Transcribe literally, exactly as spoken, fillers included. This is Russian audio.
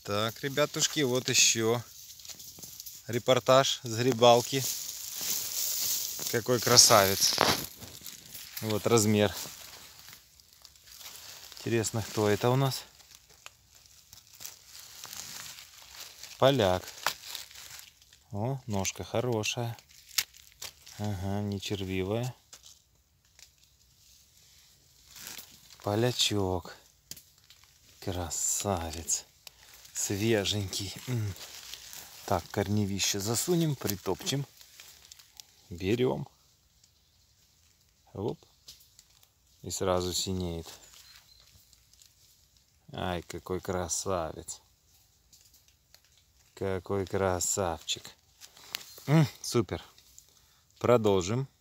Так, ребятушки, вот еще репортаж с грибалки. Какой красавец. Вот размер. Интересно, кто это у нас? Поляк. О, ножка хорошая. Ага, не червивая. Полячок. Красавец. Свеженький. Так, корневище засунем, притопчем. Берем. Оп. И сразу синеет. Ай, какой красавец. Какой красавчик. М, супер. Продолжим.